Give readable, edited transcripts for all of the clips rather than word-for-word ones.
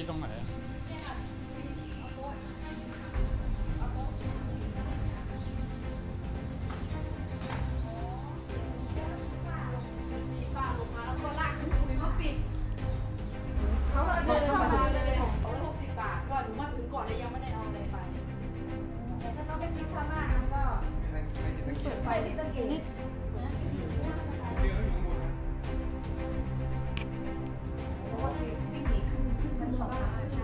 ตรงไหนเขาเดินเข้ามาเลย260 บาทว่าหนูมาถึงก่อนเลยยังไม่ได้เอาอะไรไปถ้าเขาไม่มีผ้าม่านมันก็เปิดไฟที่ตะเกียบเพราะว่าวิ่งหนีขึ้นชั้น2ใช่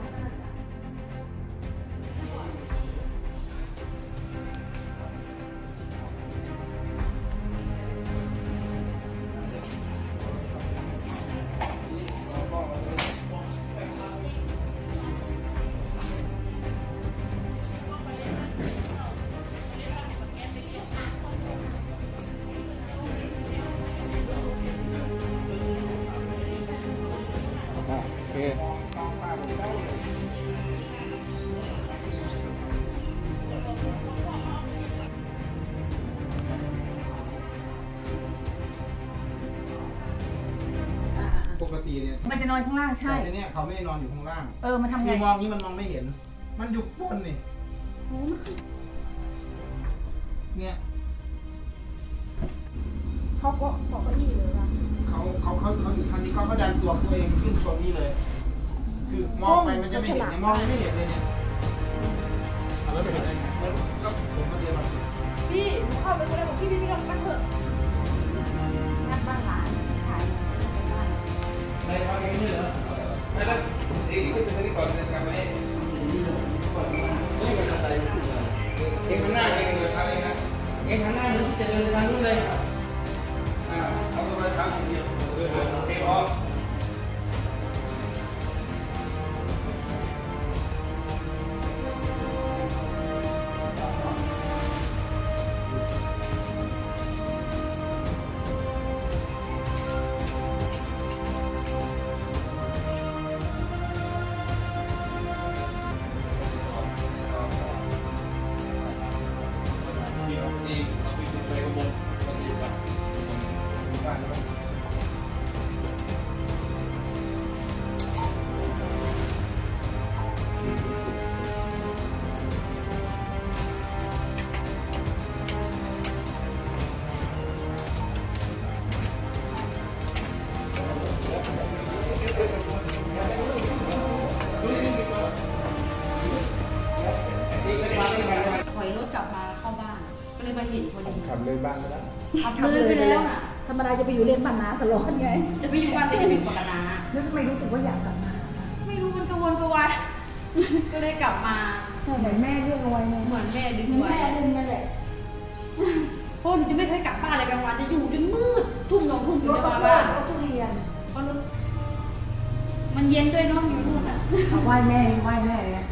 ปกติเนี่ยมันจะนอนข้างล่างใช่แต่เนี่ยเขาไม่ได้นอนอยู่ข้างล่างมันทำไงมองนี้มันมองไม่เห็นมันอยู่บนนี่เนี่ยเขาก็บอกว่านี่เลยว่าเขาอยู่ทางนี้เขาดันตัวตัวเองขึ้นตรงนี้เลยคือมองไปมันจะไม่เห็นมองไม่เห็นเลยเนี่ยแล้วไปเห็นได้ไงก็ผมมาเรียนมาพี่หนูเข้าไปคนแรกบอกพี่ลองกันเถอะงานบ้านหลานขายบ้านในทางนี้เหรอไม่ได้เองเป็นที่ก่อนเป็นการไม่ได้ไม่เป็นอะไรเองมันหน้าเองเลยทางนี้นะเองทางหน้าหนูจะเดินไปทางนู้นเลยเอาตัวไปทางเดียวเทออกถอยรถกลับมาเข้าบ้านก็เลยมาเห็นพอดีขับเลยบ้านไปแล้วขับเลยไปแล้วน่ะธรรมดาจะไปอยู่เรียนบ้านน้าตลอดไงจะไปอยู่บ้านแต่จะไปอยู่ปากนาแล้วทำไมรู้สึกว่าอยากกลับมาไม่รู้มันกระวนกระวายก็เลยกลับมาเหมือนแม่เรียกเอาไว้เลยเหมือนแม่ดึงไว้แม่ดึงนั่นแหละเพราะหนูจะไม่เคยกลับบ้านเลยกลางวันจะอยู่จนมืดทุ่ม2 ทุ่มถึงจะมาบ้านทุเรียนเพราะมันเย็นด้วยน้องอยู่นู่นอ่ะไหว้แม่ไหว้แม่เลย